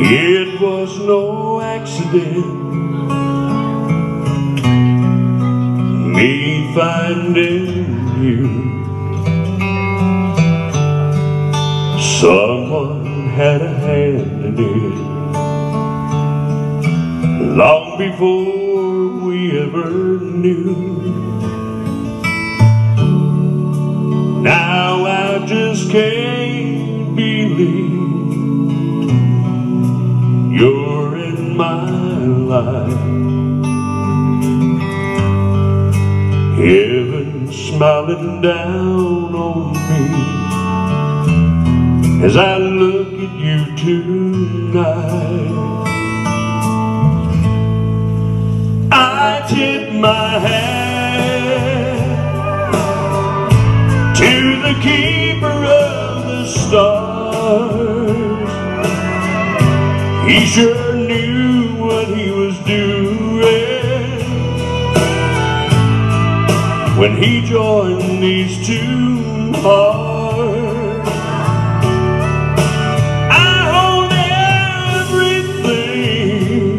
It was no accident, me finding you. Someone had a hand in it long before we ever knew. Now I just can't believe you're in my life. Heaven smiling down on me as I look at you tonight. I tip my hat to the keeper of the stars. He sure knew what he was doing when he joined these two hearts. I hold everything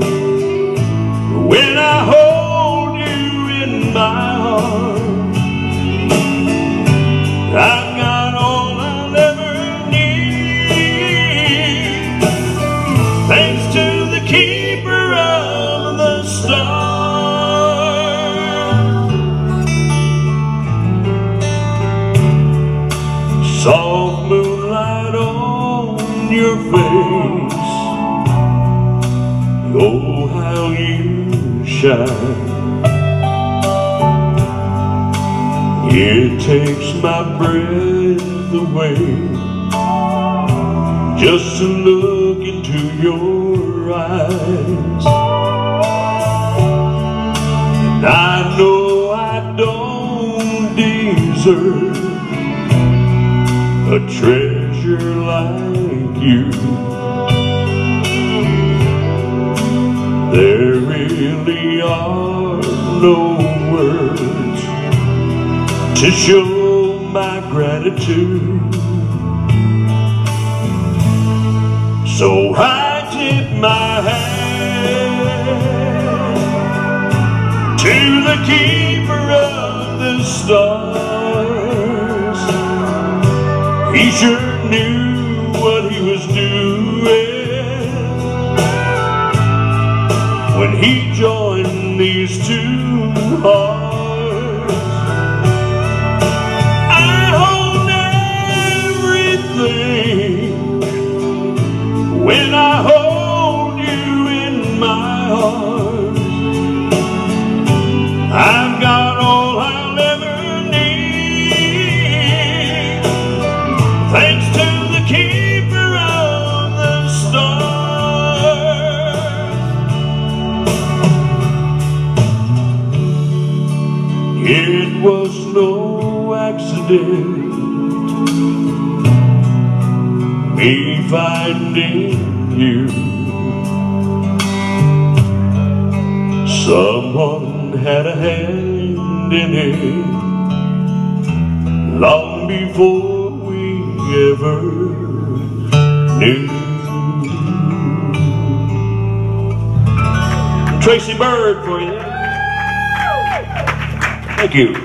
when I hold you in my arms. I've got all I'll ever need, thanks to the keeper of the stars. Soft moonlight on your face, oh how you shine. It takes my breath away just to look into your eyes. And I know I don't deserve a treasure like you. There really are no words to show my gratitude. So I tip my hat to the keeper of the stars. He sure knew what he was doing when he joined these two hearts. I hold everything when I hold you in my arms. I've got all I'll ever need, thanks to the keeper of the stars. It was no accident, me finding you. Someone had a hand in it long before we ever knew. Tracy Byrd for you. Thank you.